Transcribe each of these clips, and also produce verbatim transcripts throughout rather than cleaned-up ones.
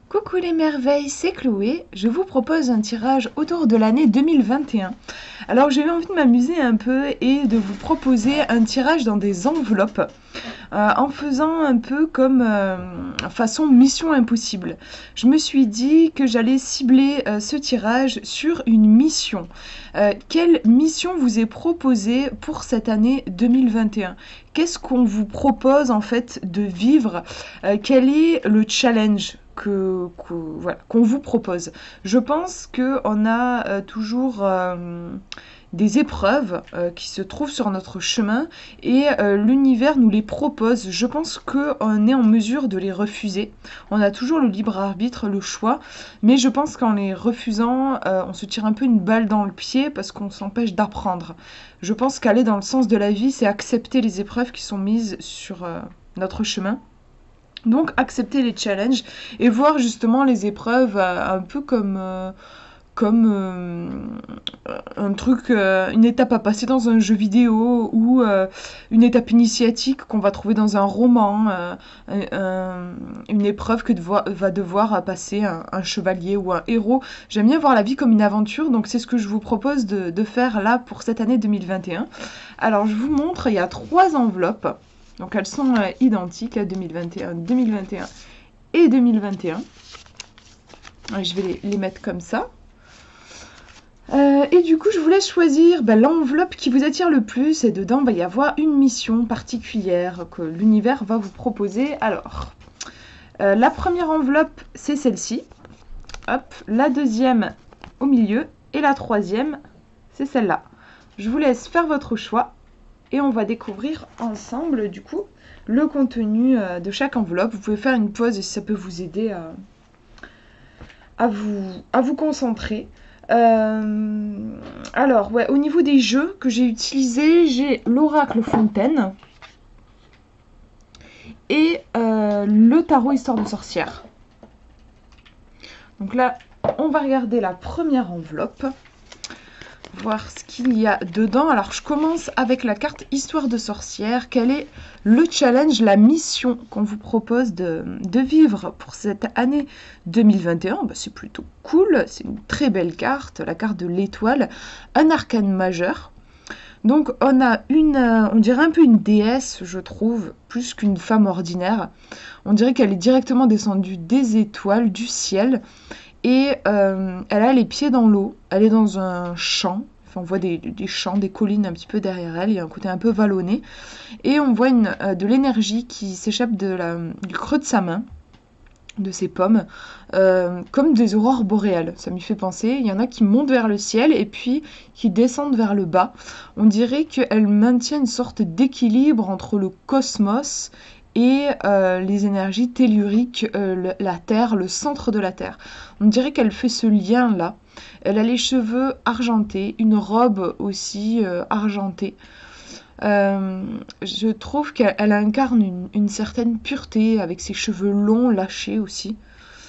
Coucou les merveilles, c'est Chloé. Je vous propose un tirage autour de l'année deux mille vingt et un. Alors j'ai eu envie de m'amuser un peu et de vous proposer un tirage dans des enveloppes euh, en faisant un peu comme euh, façon mission impossible. Je me suis dit que j'allais cibler euh, ce tirage sur une mission. Euh, quelle mission vous est proposée pour cette année deux mille vingt et un? Qu'est-ce qu'on vous propose en fait de vivre? Euh, Quel est le challenge que, que- voilà, qu'on vous propose? Je pense qu'on a euh, toujours euh, des épreuves euh, qui se trouvent sur notre chemin et euh, l'univers nous les propose. Je pense qu'on est en mesure de les refuser. On a toujours le libre arbitre, le choix, mais je pense qu'en les refusant, euh, on se tire un peu une balle dans le pied parce qu'on s'empêche d'apprendre. Je pense qu'aller dans le sens de la vie, c'est accepter les épreuves qui sont mises sur euh, notre chemin. Donc accepter les challenges et voir justement les épreuves euh, un peu comme euh, comme euh, un truc, euh, une étape à passer dans un jeu vidéo ou euh, une étape initiatique qu'on va trouver dans un roman, euh, un- un- une épreuve que devoir- va devoir passer un, un chevalier ou un héros. J'aime bien voir la vie comme une aventure, donc c'est ce que je vous propose de, de faire là pour cette année deux mille vingt et un. Alors je vous montre, il y a trois enveloppes, donc elles sont euh, identiques, deux mille vingt et un, deux mille vingt et un et deux mille vingt et un. Je vais les, les mettre comme ça. Euh, et du coup, je vous laisse choisir bah, l'enveloppe qui vous attire le plus. Et dedans, il va y avoir une mission particulière que l'univers va vous proposer. Alors, euh, la première enveloppe, c'est celle-ci. Hop, la deuxième au milieu. Et la troisième, c'est celle-là. Je vous laisse faire votre choix. Et on va découvrir ensemble, du coup, le contenu euh, de chaque enveloppe. Vous pouvez faire une pause et ça peut vous aider à, à, vous, à vous concentrer. Euh, alors, ouais, au niveau des jeux que j'ai utilisés, j'ai l'Oracle Fontaine et euh, le Tarot Histoire de Sorcière. Donc là, on va regarder la première enveloppe, voir ce qu'il y a dedans. Alors, je commence avec la carte Histoire de Sorcière. Quel est le challenge, la mission qu'on vous propose de, de vivre pour cette année deux mille vingt et un? Bah, c'est plutôt cool, c'est une très belle carte, la carte de l'étoile, un arcane majeur. Donc on a une, euh, on dirait un peu une déesse, je trouve, plus qu'une femme ordinaire. On dirait qu'elle est directement descendue des étoiles, du ciel, et euh, elle a les pieds dans l'eau. Elle est dans un champ. Enfin, on voit des, des champs, des collines un petit peu derrière elle. Il y a un côté un peu vallonné. Et on voit une, euh, de l'énergie qui s'échappe de la, du creux de sa main, de ses pommes, euh, comme des aurores boréales. Ça m'y fait penser. Il y en a qui montent vers le ciel et puis qui descendent vers le bas. On dirait qu'elle maintient une sorte d'équilibre entre le cosmos et euh, les énergies telluriques, euh, le, la Terre, le centre de la Terre. On dirait qu'elle fait ce lien-là. Elle a les cheveux argentés, une robe aussi euh, argentée. Euh, je trouve qu'elle incarne une, une certaine pureté avec ses cheveux longs, lâchés aussi.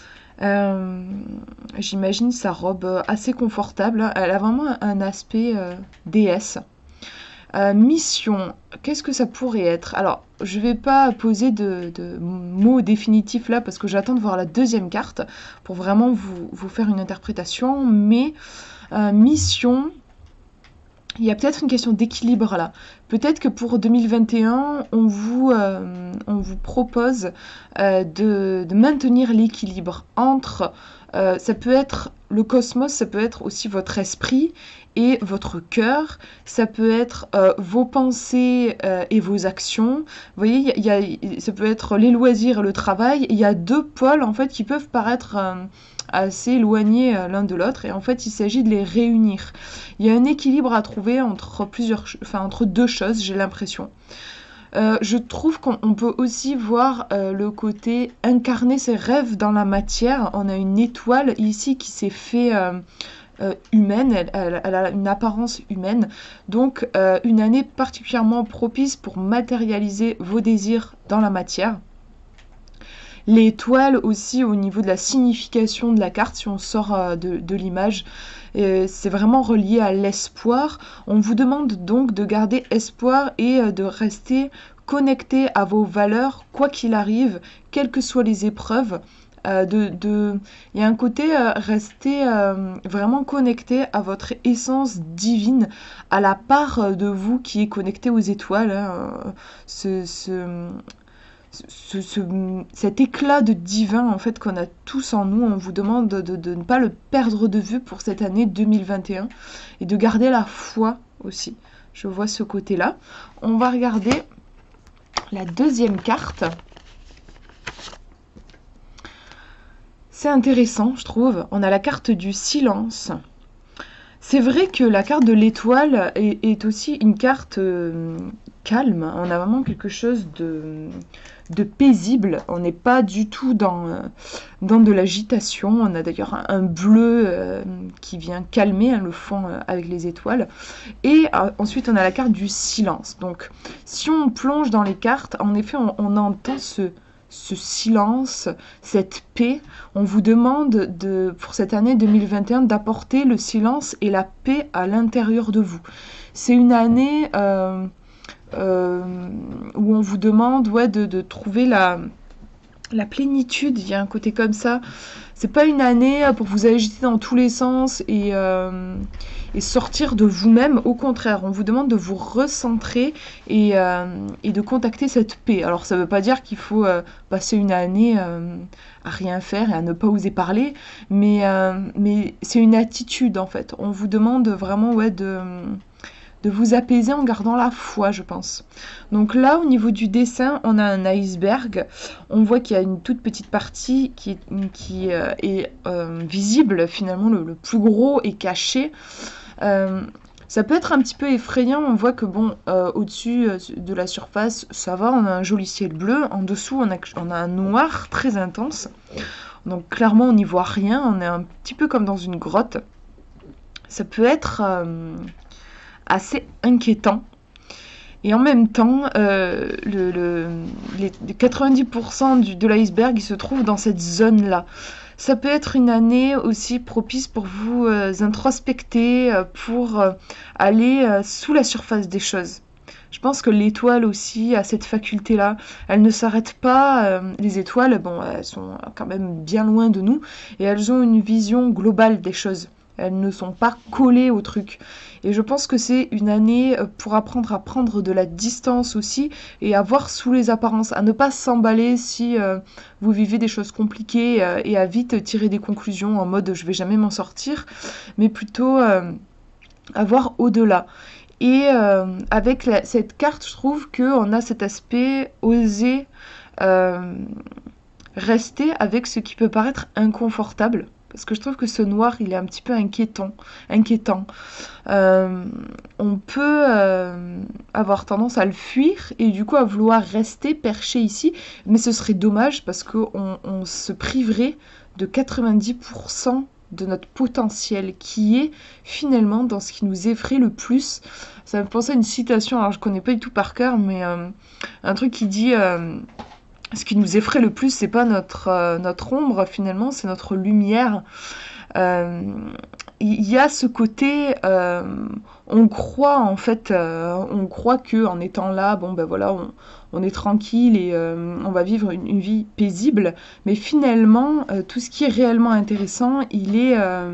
Euh, J'imagine sa robe assez confortable. Elle a vraiment un aspect euh, déesse. Euh, mission, qu'est-ce que ça pourrait être? Alors, je vais pas poser de, de mots définitifs là parce que j'attends de voir la deuxième carte pour vraiment vous, vous faire une interprétation. Mais euh, mission, il y a peut-être une question d'équilibre là. Peut-être que pour deux mille vingt et un, on vous, euh, on vous propose euh, de, de maintenir l'équilibre entre, euh, ça peut être le cosmos, ça peut être aussi votre esprit et votre cœur, ça peut être euh, vos pensées euh, et vos actions. Vous voyez, il y a, il y a, ça peut être les loisirs et le travail. Il y a deux pôles en fait qui peuvent paraître euh, assez éloignés euh, l'un de l'autre et en fait il s'agit de les réunir. Il y a un équilibre à trouver entre plusieurs, enfin entre deux choses, j'ai l'impression. Euh, je trouve qu'on peut aussi voir euh, le côté incarner ses rêves dans la matière. On a une étoile ici qui s'est fait euh, euh, humaine, elle, elle, elle a une apparence humaine. Donc euh, une année particulièrement propice pour matérialiser vos désirs dans la matière. L'étoile aussi au niveau de la signification de la carte, si on sort euh, de, de l'image, euh, c'est vraiment relié à l'espoir. On vous demande donc de garder espoir et euh, de rester connecté à vos valeurs, quoi qu'il arrive, quelles que soient les épreuves. Euh, de, de... Il y a un côté euh, rester euh, vraiment connecté à votre essence divine, à la part euh, de vous qui est connectée aux étoiles. Hein, euh, ce, ce, ce- ce- cet éclat de divin en fait qu'on a tous en nous. On vous demande de, de- de ne pas le perdre de vue pour cette année deux mille vingt et un et de garder la foi aussi. Je vois ce côté-là. On va regarder la deuxième carte. C'est intéressant, je trouve. On a la carte du silence. C'est vrai que la carte de l'étoile est, est aussi une carte euh, calme. On a vraiment quelque chose de, de paisible. On n'est pas du tout dans, euh, dans de l'agitation. On a d'ailleurs un, un bleu euh, qui vient calmer hein, le fond euh, avec les étoiles. Et euh, ensuite, on a la carte du silence. Donc, si on plonge dans les cartes, en effet, on, on entend ce ce silence, cette paix. On vous demande de, pour cette année deux mille vingt et un d'apporter le silence et la paix à l'intérieur de vous. C'est une année euh, euh, où on vous demande ouais, de, de trouver la, la plénitude. Il y a un côté comme ça. C'est pas une année pour vous agiter dans tous les sens et, euh, et sortir de vous-même. Au contraire, on vous demande de vous recentrer et, euh, et de contacter cette paix. Alors ça veut pas dire qu'il faut euh, passer une année euh, à rien faire et à ne pas oser parler, mais, euh, mais c'est une attitude en fait. On vous demande vraiment ouais, de de vous apaiser en gardant la foi, je pense. Donc là, au niveau du dessin, on a un iceberg. On voit qu'il y a une toute petite partie qui est, qui, euh, est euh, visible, finalement, le, le plus gros est caché. Euh, ça peut être un petit peu effrayant, on voit que bon, euh, au-dessus euh, de la surface, ça va, on a un joli ciel bleu. En dessous, on a, on a un noir très intense. Donc clairement, on n'y voit rien, on est un petit peu comme dans une grotte. Ça peut être... Euh, assez inquiétant. Et en même temps, euh, le, le, les quatre-vingt-dix pour cent du, de l'iceberg, il se trouve dans cette zone-là. Ça peut être une année aussi propice pour vous euh, introspecter, euh, pour euh, aller euh, sous la surface des choses. Je pense que l'étoile aussi a cette faculté-là. Elle ne s'arrête pas. Euh, les étoiles, bon, elles sont quand même bien loin de nous et elles ont une vision globale des choses. Elles ne sont pas collées au truc. Et je pense que c'est une année pour apprendre à prendre de la distance aussi et à voir sous les apparences, à ne pas s'emballer si euh, vous vivez des choses compliquées euh, et à vite tirer des conclusions en mode je vais jamais m'en sortir, mais plutôt euh, à voir au-delà. Et euh, avec la, cette carte, je trouve qu'on a cet aspect oser euh, rester avec ce qui peut paraître inconfortable. Parce que je trouve que ce noir, il est un petit peu inquiétant. inquiétant. Euh, on peut euh, avoir tendance à le fuir et du coup à vouloir rester perché ici. Mais ce serait dommage parce qu'on on se priverait de quatre-vingt-dix pour cent de notre potentiel qui est finalement dans ce qui nous effraie le plus. Ça me fait penser à une citation, alors je connais pas du tout par cœur, mais euh, un truc qui dit... Euh, ce qui nous effraie le plus, c'est pas notre, euh, notre ombre finalement, c'est notre lumière. Euh, Il y a ce côté, euh, on croit en fait, euh, on croit que en étant là, bon ben voilà, on, on est tranquille et euh, on va vivre une, une vie paisible. Mais finalement, euh, tout ce qui est réellement intéressant, il est, euh,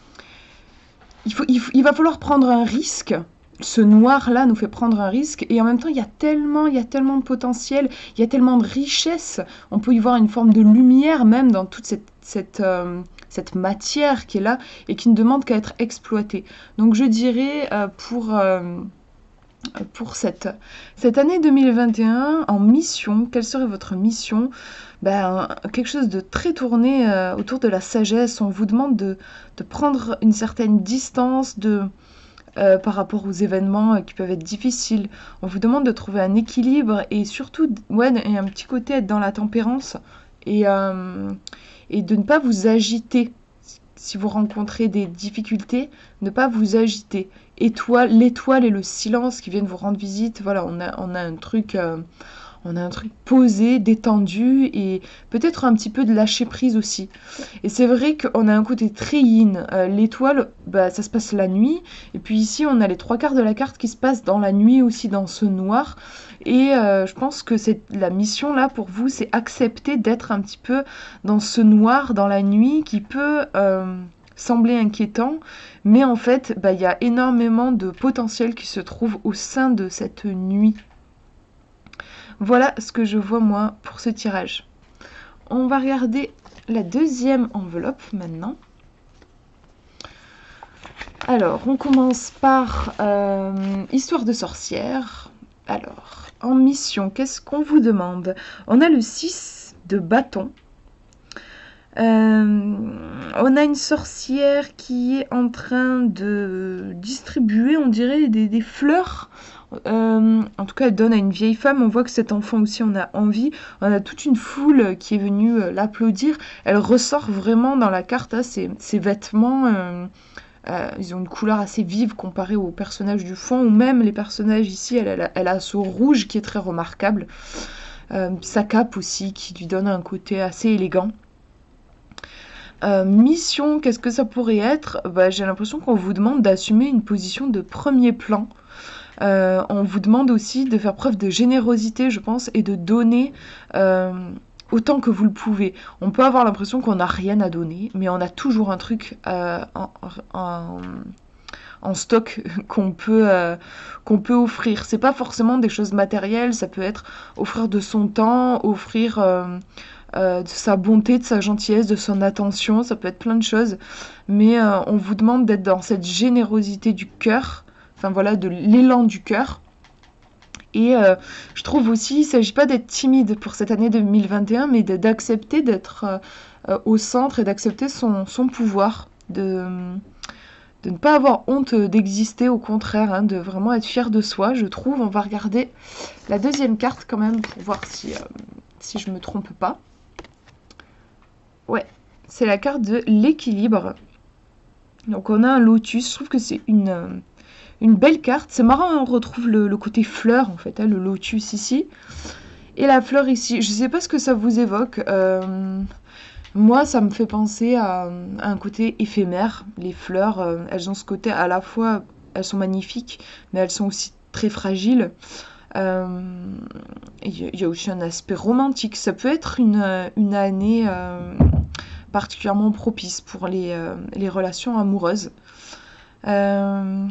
il faut, il faut- il va falloir prendre un risque. Ce noir-là nous fait prendre un risque et en même temps, il y a tellement, il y a tellement de potentiel, il y a tellement de richesse. On peut y voir une forme de lumière même dans toute cette, cette, euh, cette matière qui est là et qui ne demande qu'à être exploitée. Donc je dirais euh, pour, euh, pour cette, cette année deux mille vingt et un en mission, quelle serait votre mission? Ben, quelque chose de très tourné euh, autour de la sagesse. On vous demande de, de prendre une certaine distance, de euh, par rapport aux événements euh, qui peuvent être difficiles. On vous demande de trouver un équilibre et surtout, ouais, et un petit côté être dans la tempérance et, euh, et de ne pas vous agiter. Si vous rencontrez des difficultés, ne pas vous agiter. Étoile, l'étoile et le silence qui viennent vous rendre visite, voilà, on a, on a un truc, euh, On a un truc posé, détendu et peut-être un petit peu de lâcher prise aussi. Et c'est vrai qu'on a un côté très yin. Euh, l'étoile, bah, ça se passe la nuit. Et puis ici, on a les trois quarts de la carte qui se passent dans la nuit aussi, dans ce noir. Et euh, je pense que c'est la mission là pour vous, c'est accepter d'être un petit peu dans ce noir, dans la nuit, qui peut euh, sembler inquiétant. Mais en fait, bah, il y a énormément de potentiel qui se trouve au sein de cette nuit. Voilà ce que je vois moi pour ce tirage. On va regarder la deuxième enveloppe maintenant. Alors, on commence par euh, Histoire de sorcière. Alors, en mission, qu'est-ce qu'on vous demande? On a le six de bâton. Euh, on a une sorcière qui est en train de distribuer, on dirait, des, des fleurs. Euh, en tout cas, elle donne à une vieille femme. On voit que cet enfant aussi en a envie. On a toute une foule qui est venue euh, l'applaudir. Elle ressort vraiment dans la carte, hein, ses, ses vêtements. Euh, euh, ils ont une couleur assez vive comparée aux personnages du fond, ou même les personnages ici. Elle, elle, a, elle a ce rouge qui est très remarquable. Euh, sa cape aussi qui lui donne un côté assez élégant. Euh, mission, qu'est-ce que ça pourrait être? Bah, j'ai l'impression qu'on vous demande d'assumer une position de premier plan. Euh, on vous demande aussi de faire preuve de générosité, je pense, et de donner euh, autant que vous le pouvez. On peut avoir l'impression qu'on n'a rien à donner, mais on a toujours un truc euh, en, en, en stock qu'on peut, euh, qu'on peut offrir. C'est pas forcément des choses matérielles, ça peut être offrir de son temps, offrir euh, euh, de sa bonté, de sa gentillesse, de son attention, ça peut être plein de choses. Mais euh, on vous demande d'être dans cette générosité du cœur, enfin voilà, de l'élan du cœur. Et euh, je trouve aussi, il ne s'agit pas d'être timide pour cette année deux mille vingt et un, mais d'accepter d'être euh, euh, au centre et d'accepter son, son pouvoir, de, de ne pas avoir honte d'exister, au contraire, hein, de vraiment être fier de soi, je trouve. On va regarder la deuxième carte quand même pour voir si, euh, si je ne me trompe pas. Ouais, c'est la carte de l'équilibre. Donc on a un lotus, je trouve que c'est une... Euh, Une belle carte, c'est marrant, on retrouve le, le côté fleur en fait, hein, le lotus ici, et la fleur ici. Je sais pas ce que ça vous évoque, euh, moi ça me fait penser à, à un côté éphémère. Les fleurs, euh, elles ont ce côté à la fois, elles sont magnifiques, mais elles sont aussi très fragiles. Euh, Il y, y a aussi un aspect romantique, ça peut être une, une année euh, particulièrement propice pour les, euh, les relations amoureuses. Euh,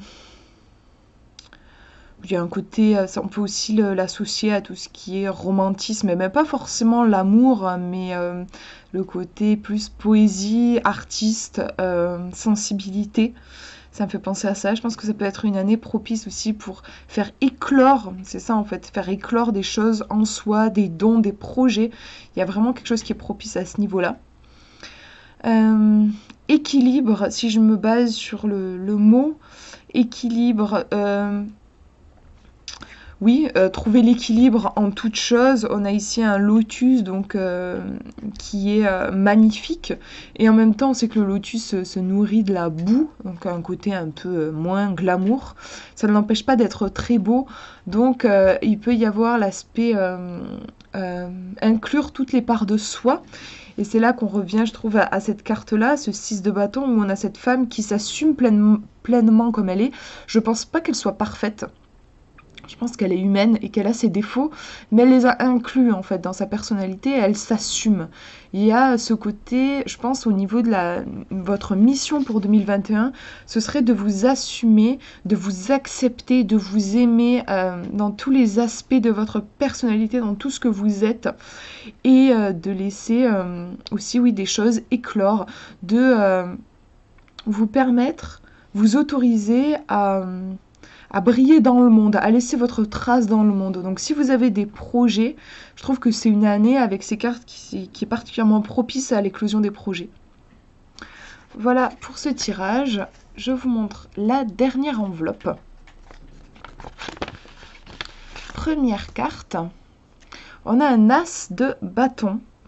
Il y a un côté, on peut aussi l'associer à tout ce qui est romantisme, mais pas forcément l'amour, mais euh, le côté plus poésie, artiste, euh, sensibilité. Ça me fait penser à ça. Je pense que ça peut être une année propice aussi pour faire éclore, c'est ça en fait, faire éclore des choses en soi, des dons, des projets. Il y a vraiment quelque chose qui est propice à ce niveau-là. Euh, équilibre, si je me base sur le, le mot équilibre, euh, oui, euh, trouver l'équilibre en toute chose. On a ici un lotus donc euh, qui est euh, magnifique, et en même temps on sait que le lotus euh, se nourrit de la boue, donc un côté un peu euh, moins glamour. Ça ne l'empêche pas d'être très beau, donc euh, il peut y avoir l'aspect euh, euh, inclure toutes les parts de soi. Et c'est là qu'on revient, je trouve, à, à cette carte-là, ce six de bâton, où on a cette femme qui s'assume pleinement, pleinement comme elle est. Je pense pas qu'elle soit parfaite. Je pense qu'elle est humaine et qu'elle a ses défauts, mais elle les a inclus en fait dans sa personnalité, et elle s'assume. Il y a ce côté, je pense, au niveau de la, votre mission pour deux mille vingt et un, ce serait de vous assumer, de vous accepter, de vous aimer euh, dans tous les aspects de votre personnalité, dans tout ce que vous êtes, et euh, de laisser euh, aussi, oui, des choses éclore, de euh, vous permettre, vous autoriser à... à briller dans le monde, à laisser votre trace dans le monde. Donc si vous avez des projets, je trouve que c'est une année avec ces cartes qui, qui est particulièrement propice à l'éclosion des projets. Voilà pour ce tirage. Je vous montre la dernière enveloppe. Première carte. On a un as de bâton.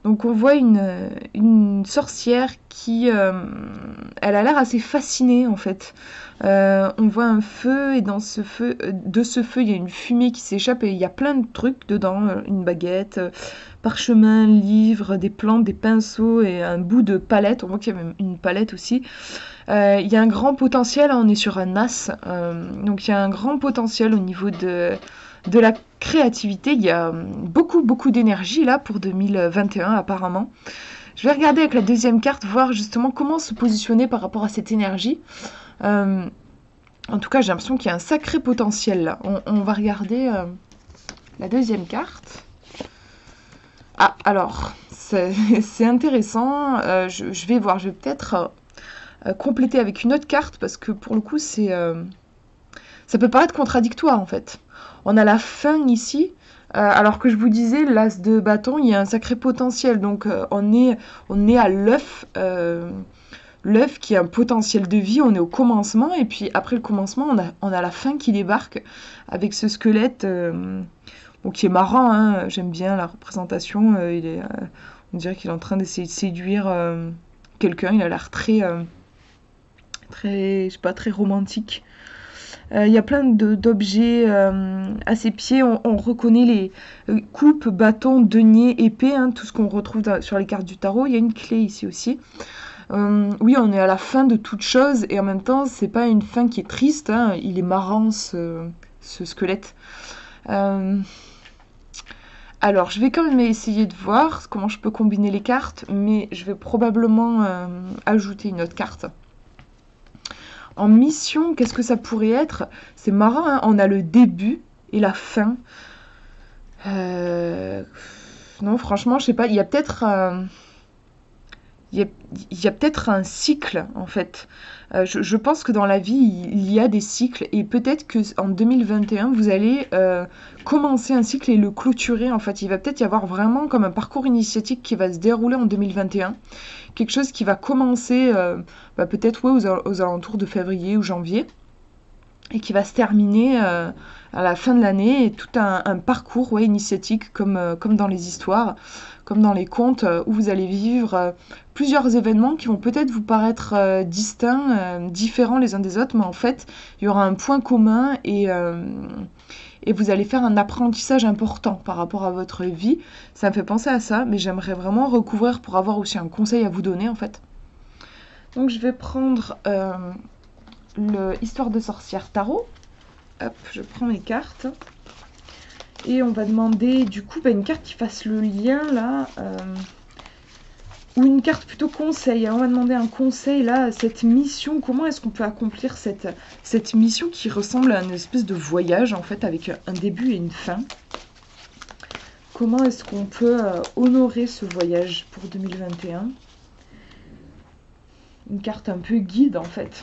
Donc on voit une, une sorcière qui, euh, elle a l'air assez fascinée en fait. Euh, on voit un feu et dans ce feu, de ce feu, il y a une fumée qui s'échappe et il y a plein de trucs dedans, une baguette, euh, parchemin, livre, des plantes, des pinceaux et un bout de palette. On voit qu'il y a même une palette aussi. Euh, il y a un grand potentiel, on est sur un as, euh, donc il y a un grand potentiel au niveau de, de la créativité. Il y a beaucoup beaucoup d'énergie là pour deux mille vingt et un apparemment. Je vais regarder avec la deuxième carte, voir justement comment se positionner par rapport à cette énergie. Euh, en tout cas, j'ai l'impression qu'il y a un sacré potentiel là. On, on va regarder euh, la deuxième carte. Ah, alors, c'est intéressant. Euh, je, je vais voir, je vais peut-être euh, compléter avec une autre carte parce que pour le coup, c'est, euh, ça peut paraître contradictoire en fait. On a la fin ici, euh, alors que je vous disais, l'as de bâton, il y a un sacré potentiel. Donc, euh, on, est, on est à l'œuf. Euh, L'œuf qui a un potentiel de vie, on est au commencement, et puis après le commencement, on a, on a la fin qui débarque avec ce squelette euh, bon, qui est marrant, hein, j'aime bien la représentation, euh, il est, euh, on dirait qu'il est en train d'essayer de séduire euh, quelqu'un, il a l'air très, euh, très, je sais pas, très romantique. Euh, Il y a plein d'objets euh, à ses pieds, on, on reconnaît les euh, coupes, bâtons, deniers, épées, hein, tout ce qu'on retrouve dans, sur les cartes du tarot. Il y a une clé ici aussi. Euh, oui, on est à la fin de toute chose et en même temps, c'est pas une fin qui est triste. Hein, il est marrant ce, ce squelette. Euh, alors, je vais quand même essayer de voir comment je peux combiner les cartes, mais je vais probablement euh, ajouter une autre carte. En mission, qu'est-ce que ça pourrait être? C'est marrant, hein, on a le début et la fin. Euh, Non, franchement, je sais pas. Il y a peut-être. Euh, il y a, il y a peut-être un cycle en fait. Euh, je, je pense que dans la vie il y a des cycles et peut-être que en deux mille vingt et un vous allez euh, commencer un cycle et le clôturer en fait. Il va peut-être y avoir vraiment comme un parcours initiatique qui va se dérouler en deux mille vingt et un. Quelque chose qui va commencer euh, bah, peut-être ouais, aux, aux alentours de février ou janvier et qui va se terminer euh, à la fin de l'année et tout un, un parcours ouais, initiatique comme, euh, comme dans les histoires, comme dans les contes euh, où vous allez vivre euh, plusieurs événements qui vont peut-être vous paraître euh, distincts, euh, différents les uns des autres, mais en fait il y aura un point commun et, euh, et vous allez faire un apprentissage important par rapport à votre vie. Ça me fait penser à ça, mais j'aimerais vraiment recouvrir pour avoir aussi un conseil à vous donner en fait. Donc je vais prendre... Euh, le Histoire de sorcière tarot. Hop, je prends mes cartes. Et on va demander du coup bah, une carte qui fasse le lien là. Euh, ou une carte plutôt conseil. On va demander un conseil là, cette mission. Comment est-ce qu'on peut accomplir cette, cette mission qui ressemble à une espèce de voyage en fait avec un début et une fin. Comment est-ce qu'on peut euh, honorer ce voyage pour deux mille vingt et un? Une carte un peu guide en fait.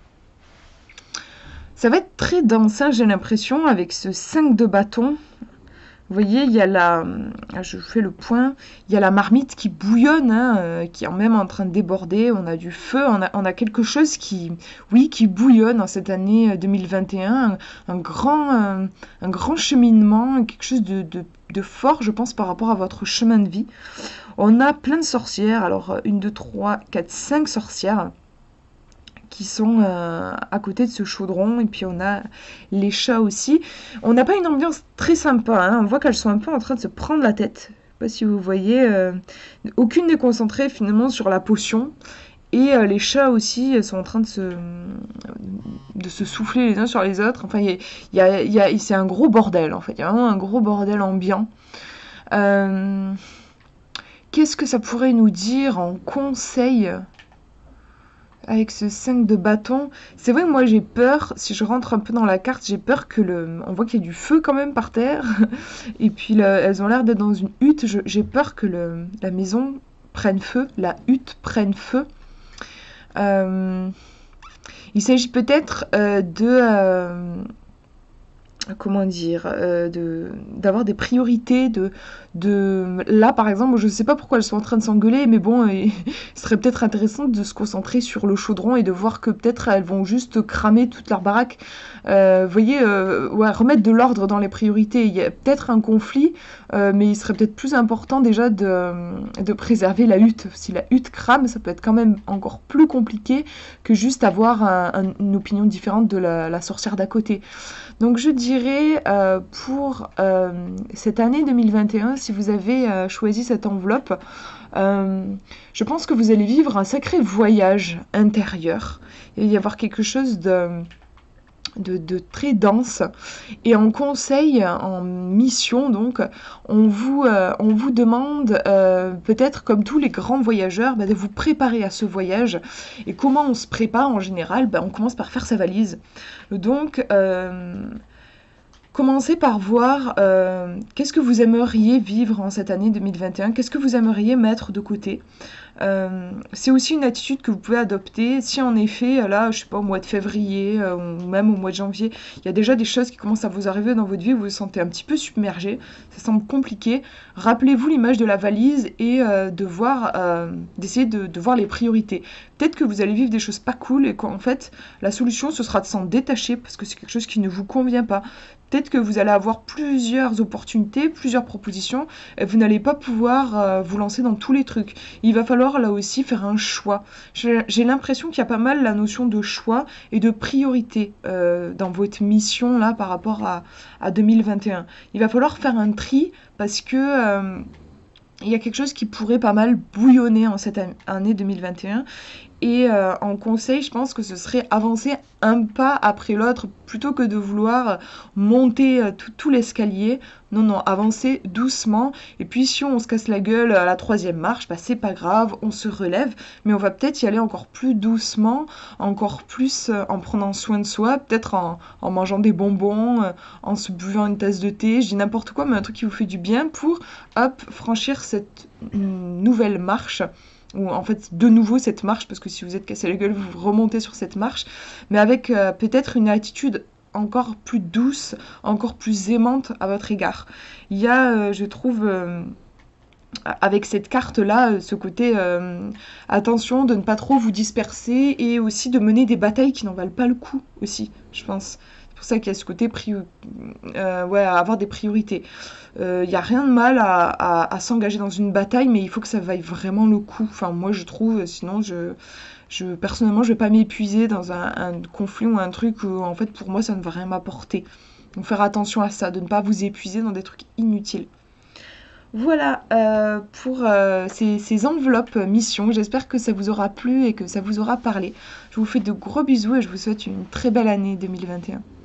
Ça va être très dense, hein, j'ai l'impression, avec ce cinq de bâton. Vous voyez, il y a la... Je fais le point. Il y a la marmite qui bouillonne, hein, euh, qui est même en train de déborder. On a du feu, on a, on a quelque chose qui, oui, qui bouillonne en cette année deux mille vingt et un. Un, un grand, un, un grand cheminement, quelque chose de, de, de fort, je pense, par rapport à votre chemin de vie. On a plein de sorcières. Alors, une, deux, trois, quatre, cinq sorcières qui sont euh, à côté de ce chaudron, et puis on a les chats aussi. On n'a pas une ambiance très sympa, hein. On voit qu'elles sont un peu en train de se prendre la tête. Je sais pas si vous voyez, euh, aucune n'est concentrée finalement sur la potion, et euh, les chats aussi sont en train de se, de se souffler les uns sur les autres. Enfin, y y a, y a, c'est un gros bordel en fait, il y a vraiment un gros bordel ambiant. Euh, Qu'est-ce que ça pourrait nous dire en conseil avec ce cinq de bâton? C'est vrai, moi j'ai peur, si je rentre un peu dans la carte, j'ai peur que le... On voit qu'il y a du feu quand même par terre. Et puis là, elles ont l'air d'être dans une hutte. J'ai peur que le... la maison prenne feu, la hutte prenne feu. Euh... Il s'agit peut-être euh, de... Euh... comment dire, euh, de d'avoir des priorités, de, de... Là, par exemple, je ne sais pas pourquoi elles sont en train de s'engueuler, mais bon, il serait peut-être intéressant de se concentrer sur le chaudron et de voir que peut-être elles vont juste cramer toute leur baraque. Euh, vous voyez, euh, ouais, remettre de l'ordre dans les priorités. Il y a peut-être un conflit, euh, mais il serait peut-être plus important déjà de, de préserver la hutte. Si la hutte crame, ça peut être quand même encore plus compliqué que juste avoir un, un, une opinion différente de la, la sorcière d'à côté. Donc je dirais euh, pour euh, cette année deux mille vingt et un, si vous avez euh, choisi cette enveloppe, euh, je pense que vous allez vivre un sacré voyage intérieur. Il va y avoir quelque chose de, de, de très dense. Et en conseil, en mission, donc, on vous, euh, on vous demande, euh, peut-être comme tous les grands voyageurs, bah, de vous préparer à ce voyage. Et comment on se prépare en général? Bah, on commence par faire sa valise. Donc, euh, commencez par voir euh, qu'est-ce que vous aimeriez vivre en cette année deux mille vingt et un, qu'est-ce que vous aimeriez mettre de côté. Euh, c'est aussi une attitude que vous pouvez adopter si en effet, là, je sais pas, au mois de février euh, ou même au mois de janvier, il y a déjà des choses qui commencent à vous arriver dans votre vie, vous vous sentez un petit peu submergé, ça semble compliqué. Rappelez-vous l'image de la valise et euh, de voir, euh, d'essayer de, de voir les priorités. Peut-être que vous allez vivre des choses pas cool et qu'en fait, la solution, ce sera de s'en détacher parce que c'est quelque chose qui ne vous convient pas. Peut-être que vous allez avoir plusieurs opportunités, plusieurs propositions, et vous n'allez pas pouvoir euh, vous lancer dans tous les trucs. Il va falloir là aussi faire un choix. J'ai j'ai l'impression qu'il y a pas mal la notion de choix et de priorité euh, dans votre mission là par rapport à, à deux mille vingt et un. Il va falloir faire un tri parce que euh, il y a quelque chose qui pourrait pas mal bouillonner en cette année deux mille vingt et un. Et euh, en conseil, je pense que ce serait avancer un pas après l'autre plutôt que de vouloir monter euh, tout, tout l'escalier. Non, non, avancer doucement. Et puis si on se casse la gueule à la troisième marche, bah, c'est pas grave, on se relève. Mais on va peut-être y aller encore plus doucement, encore plus euh, en prenant soin de soi, peut-être en, en mangeant des bonbons, euh, en se buvant une tasse de thé, je dis n'importe quoi, mais un truc qui vous fait du bien pour, hop, franchir cette mm, nouvelle marche ou en fait de nouveau cette marche, parce que si vous êtes cassé la gueule, vous remontez sur cette marche, mais avec euh, peut-être une attitude encore plus douce, encore plus aimante à votre égard. Il y a, euh, je trouve, euh, avec cette carte-là, euh, ce côté euh, attention de ne pas trop vous disperser et aussi de mener des batailles qui n'en valent pas le coup aussi, je pense. C'est pour ça qu'il y a ce côté pri euh, ouais, à avoir des priorités. Il euh, n'y a rien de mal à, à, à s'engager dans une bataille, mais il faut que ça vaille vraiment le coup. Enfin, moi, je trouve, sinon, je, je personnellement, je vais pas m'épuiser dans un, un conflit ou un truc où, en fait, pour moi, ça ne va rien m'apporter. Donc, faire attention à ça, de ne pas vous épuiser dans des trucs inutiles. Voilà euh, pour euh, ces, ces enveloppes missions. J'espère que ça vous aura plu et que ça vous aura parlé. Je vous fais de gros bisous et je vous souhaite une très belle année deux mille vingt et un.